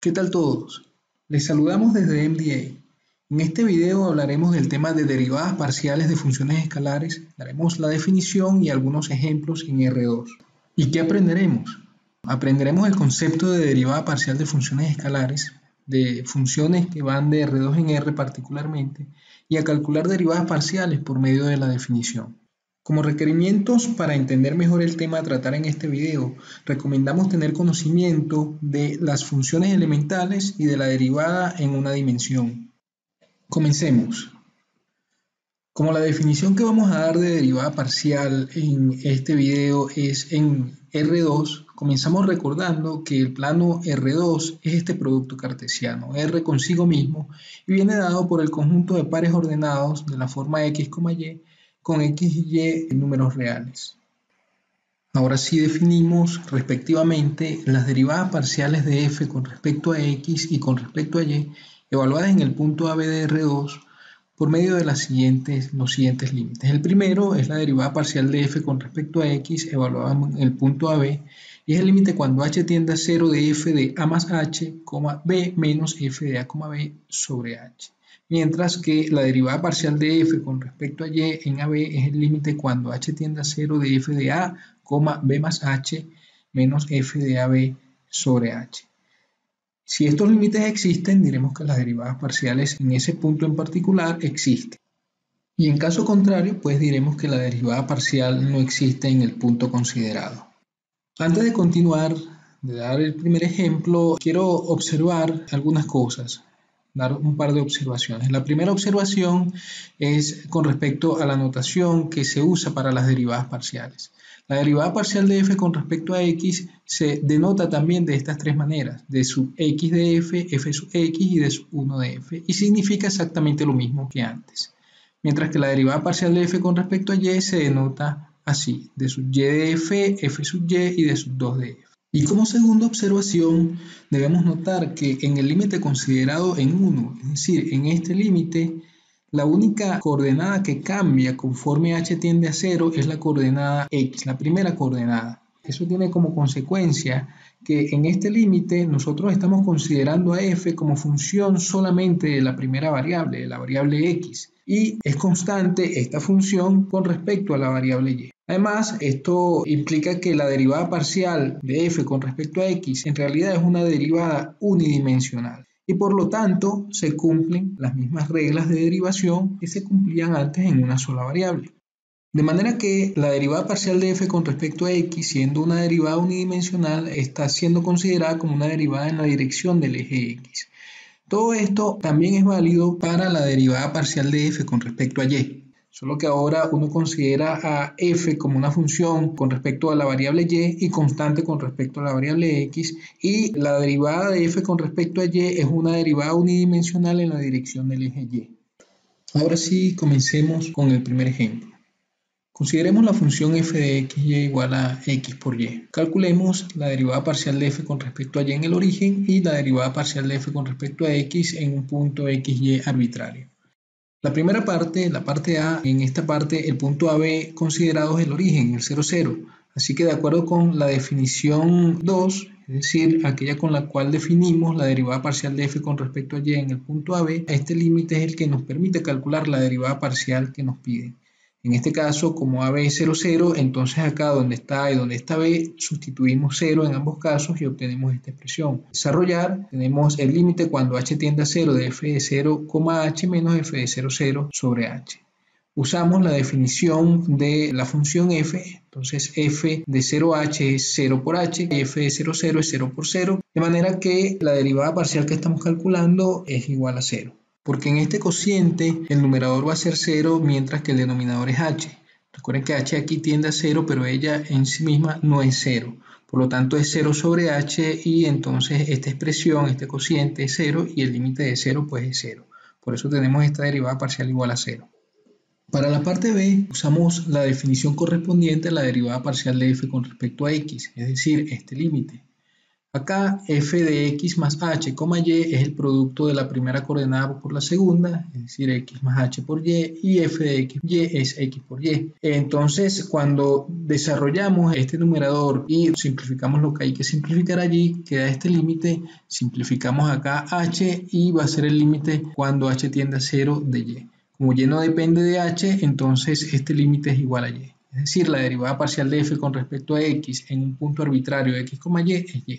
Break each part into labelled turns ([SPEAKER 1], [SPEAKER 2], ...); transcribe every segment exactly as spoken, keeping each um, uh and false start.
[SPEAKER 1] ¿Qué tal todos? Les saludamos desde M D A. En este video hablaremos del tema de derivadas parciales de funciones escalares, daremos la definición y algunos ejemplos en R dos. ¿Y qué aprenderemos? Aprenderemos el concepto de derivada parcial de funciones escalares, de funciones que van de R dos en R particularmente, y a calcular derivadas parciales por medio de la definición. Como requerimientos para entender mejor el tema a tratar en este video, recomendamos tener conocimiento de las funciones elementales y de la derivada en una dimensión. Comencemos. Como la definición que vamos a dar de derivada parcial en este video es en R dos, comenzamos recordando que el plano R dos es este producto cartesiano, R consigo mismo, y viene dado por el conjunto de pares ordenados de la forma X, Y, con X y Y en números reales. Ahora sí definimos respectivamente las derivadas parciales de f con respecto a x y con respecto a y, evaluadas en el punto A B de R dos por medio de las siguientes, los siguientes límites. El primero es la derivada parcial de f con respecto a x, evaluada en el punto A B, y es el límite cuando h tiende a cero de f de a más h, b menos f de a, b sobre h. Mientras que la derivada parcial de f con respecto a y en A B es el límite cuando h tiende a cero de f de a, b más h menos f de a b sobre h. Si estos límites existen, diremos que las derivadas parciales en ese punto en particular existen. Y en caso contrario, pues diremos que la derivada parcial no existe en el punto considerado. Antes de continuar, de dar el primer ejemplo, quiero observar algunas cosas. Dar un par de observaciones. La primera observación es con respecto a la notación que se usa para las derivadas parciales. La derivada parcial de f con respecto a x se denota también de estas tres maneras, de sub x de f, f sub x y de sub uno de f, y significa exactamente lo mismo que antes. Mientras que la derivada parcial de f con respecto a y se denota así, de sub y de f, f sub y y de sub dos de f. Y como segunda observación, debemos notar que en el límite considerado en uno, es decir, en este límite, la única coordenada que cambia conforme h tiende a cero es la coordenada x, la primera coordenada. Eso tiene como consecuencia que en este límite nosotros estamos considerando a f como función solamente de la primera variable, de la variable x, y es constante esta función con respecto a la variable y. Además, esto implica que la derivada parcial de f con respecto a x en realidad es una derivada unidimensional y por lo tanto se cumplen las mismas reglas de derivación que se cumplían antes en una sola variable. De manera que la derivada parcial de f con respecto a x, siendo una derivada unidimensional, está siendo considerada como una derivada en la dirección del eje x. Todo esto también es válido para la derivada parcial de f con respecto a y. Solo que ahora uno considera a f como una función con respecto a la variable y y constante con respecto a la variable x, y la derivada de f con respecto a y es una derivada unidimensional en la dirección del eje y. Ahora sí, comencemos con el primer ejemplo. Consideremos la función f de x y igual a x por y. Calculemos la derivada parcial de f con respecto a y en el origen y la derivada parcial de f con respecto a x en un punto xy arbitrario. La primera parte, la parte A, en esta parte el punto A B considerado es el origen, el cero, cero. Así que de acuerdo con la definición dos, es decir, aquella con la cual definimos la derivada parcial de f con respecto a y en el punto A B, este límite es el que nos permite calcular la derivada parcial que nos piden. En este caso, como A B es cero, cero, entonces acá donde está A y donde está B, sustituimos cero en ambos casos y obtenemos esta expresión. Desarrollar, tenemos el límite cuando h tiende a cero de f de cero, h menos f de cero, cero sobre h. Usamos la definición de la función f, entonces f de cero a h es cero por h y f de cero, cero es cero por cero, de manera que la derivada parcial que estamos calculando es igual a cero. Porque en este cociente el numerador va a ser cero mientras que el denominador es h. Recuerden que h aquí tiende a cero, pero ella en sí misma no es cero. Por lo tanto es cero sobre h y entonces esta expresión, este cociente es cero y el límite de cero pues es cero. Por eso tenemos esta derivada parcial igual a cero. Para la parte B usamos la definición correspondiente a la derivada parcial de f con respecto a x, es decir, este límite. Acá f de x más h, y es el producto de la primera coordenada por la segunda, es decir, x más h por y, y f de x, y es x por y. Entonces, cuando desarrollamos este numerador y simplificamos lo que hay que simplificar allí, queda este límite, simplificamos acá h y va a ser el límite cuando h tiende a cero de y. Como y no depende de h, entonces este límite es igual a y. Es decir, la derivada parcial de f con respecto a x en un punto arbitrario de x, y es y.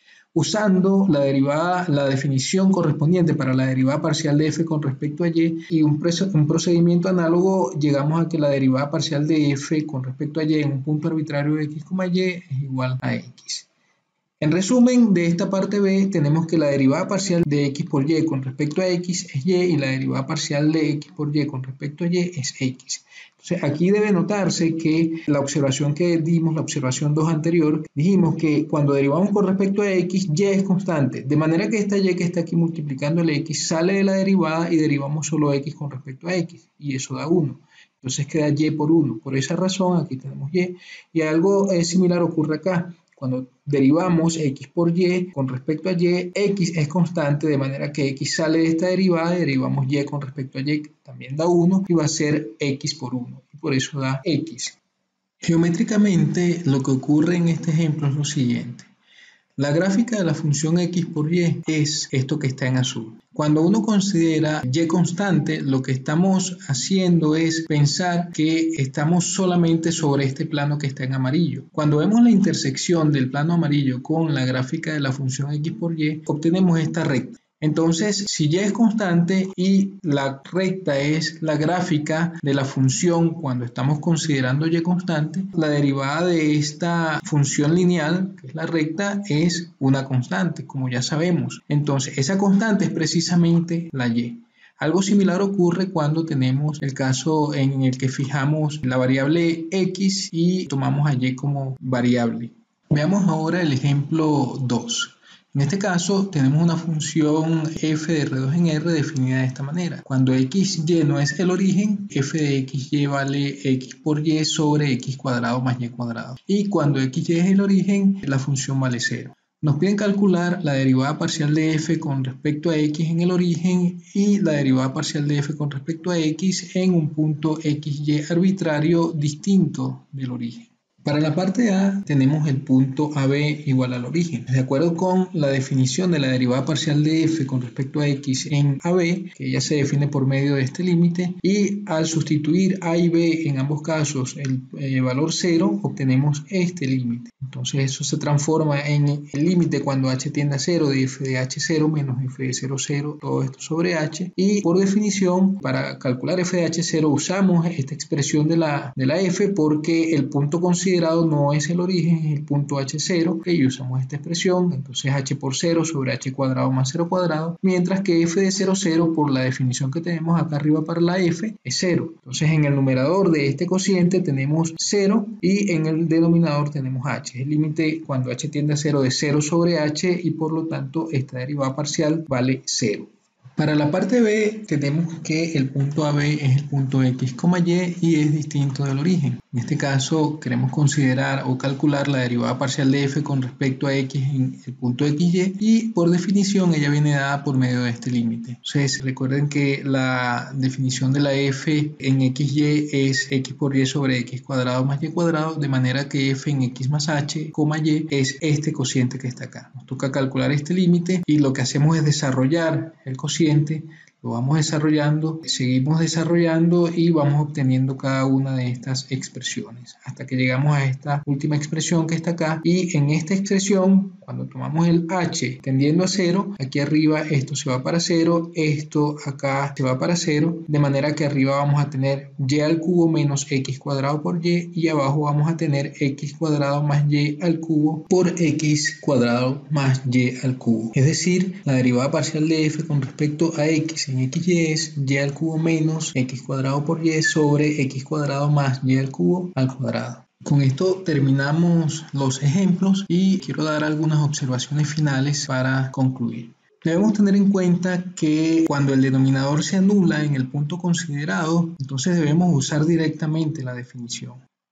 [SPEAKER 1] Usando la derivada, la definición correspondiente para la derivada parcial de f con respecto a y y un, un procedimiento análogo, llegamos a que la derivada parcial de f con respecto a y en un punto arbitrario de x, y es igual a x. En resumen, de esta parte B tenemos que la derivada parcial de x por y con respecto a x es y y la derivada parcial de x por y con respecto a y es x. Entonces, aquí debe notarse que la observación que dimos, la observación dos anterior, dijimos que cuando derivamos con respecto a x, y es constante, de manera que esta y que está aquí multiplicando el x sale de la derivada y derivamos solo x con respecto a x, y eso da uno. Entonces queda y por uno. Por esa razón, aquí tenemos y, y algo similar ocurre acá. Cuando derivamos x por y con respecto a y, x es constante, de manera que x sale de esta derivada y derivamos y con respecto a y, que también da uno, y va a ser x por uno, y por eso da x. Geométricamente, lo que ocurre en este ejemplo es lo siguiente. La gráfica de la función x por y es esto que está en azul. Cuando uno considera y constante, lo que estamos haciendo es pensar que estamos solamente sobre este plano que está en amarillo. Cuando vemos la intersección del plano amarillo con la gráfica de la función x por y, obtenemos esta recta. Entonces, si y es constante y la recta es la gráfica de la función cuando estamos considerando y constante, la derivada de esta función lineal, que es la recta, es una constante, como ya sabemos. Entonces, esa constante es precisamente la y. Algo similar ocurre cuando tenemos el caso en el que fijamos la variable x y tomamos a y como variable. Veamos ahora el ejemplo dos. En este caso tenemos una función f de R dos en R definida de esta manera. Cuando x y no es el origen, f de x y vale x por y sobre x cuadrado más y cuadrado. Y cuando x y es el origen, la función vale cero. Nos piden calcular la derivada parcial de f con respecto a x en el origen y la derivada parcial de f con respecto a x en un punto xy arbitrario distinto del origen. Para la parte A tenemos el punto A B igual al origen. De acuerdo con la definición de la derivada parcial de f con respecto a x en A B, que ya se define por medio de este límite, y al sustituir A y B en ambos casos el eh, valor cero, obtenemos este límite. Entonces eso se transforma en el límite cuando h tiende a cero de f de h cero menos f de cero, cero, todo esto sobre h. Y por definición, para calcular f de h cero usamos esta expresión de la, de la f porque el punto considerado no es el origen, es el punto h cero, y usamos esta expresión, entonces h por cero sobre h cuadrado más cero cuadrado, mientras que f de cero, cero, por la definición que tenemos acá arriba para la f, es cero. Entonces en el numerador de este cociente tenemos cero y en el denominador tenemos h. El límite cuando h tiende a cero de cero sobre h y por lo tanto esta derivada parcial vale cero. Para la parte B tenemos que el punto A B es el punto x, y y es distinto del origen. En este caso queremos considerar o calcular la derivada parcial de f con respecto a x en el punto xy y por definición ella viene dada por medio de este límite. Entonces recuerden que la definición de la f en xy es x por y sobre x cuadrado más y cuadrado, de manera que f en x más h, y es este cociente que está acá. Nos toca calcular este límite y lo que hacemos es desarrollar el cociente. Lo vamos desarrollando, seguimos desarrollando y vamos obteniendo cada una de estas expresiones hasta que llegamos a esta última expresión que está acá, y en esta expresión cuando tomamos el h tendiendo a cero, aquí arriba esto se va para cero, esto acá se va para cero, de manera que arriba vamos a tener y al cubo menos x cuadrado por y y abajo vamos a tener x cuadrado más y al cubo por x cuadrado más y al cubo. Es decir, la derivada parcial de f con respecto a x en xy es y al cubo menos x cuadrado por y sobre x cuadrado más y al cubo al cuadrado. Con esto terminamos los ejemplos y quiero dar algunas observaciones finales para concluir. Debemos tener en cuenta que cuando el denominador se anula en el punto considerado, entonces debemos usar directamente la definición.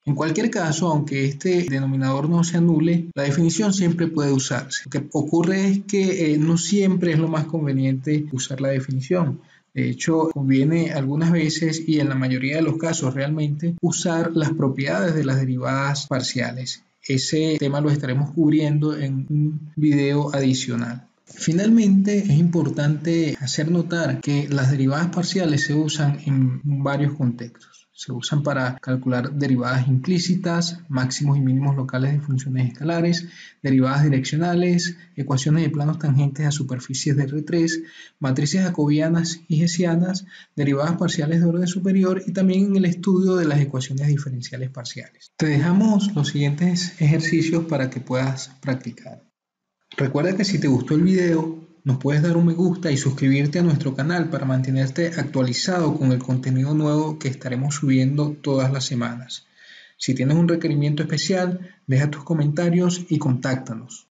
[SPEAKER 1] En cualquier caso, aunque este denominador no se anule, la definición siempre puede usarse. Lo que ocurre es que eh, no siempre es lo más conveniente usar la definición. De hecho, conviene algunas veces y en la mayoría de los casos realmente usar las propiedades de las derivadas parciales. Ese tema lo estaremos cubriendo en un video adicional. Finalmente, es importante hacer notar que las derivadas parciales se usan en varios contextos. Se usan para calcular derivadas implícitas, máximos y mínimos locales de funciones escalares, derivadas direccionales, ecuaciones de planos tangentes a superficies de R tres, matrices jacobianas y hessianas, derivadas parciales de orden superior y también en el estudio de las ecuaciones diferenciales parciales. Te dejamos los siguientes ejercicios para que puedas practicar. Recuerda que si te gustó el video, nos puedes dar un me gusta y suscribirte a nuestro canal para mantenerte actualizado con el contenido nuevo que estaremos subiendo todas las semanas. Si tienes un requerimiento especial, deja tus comentarios y contáctanos.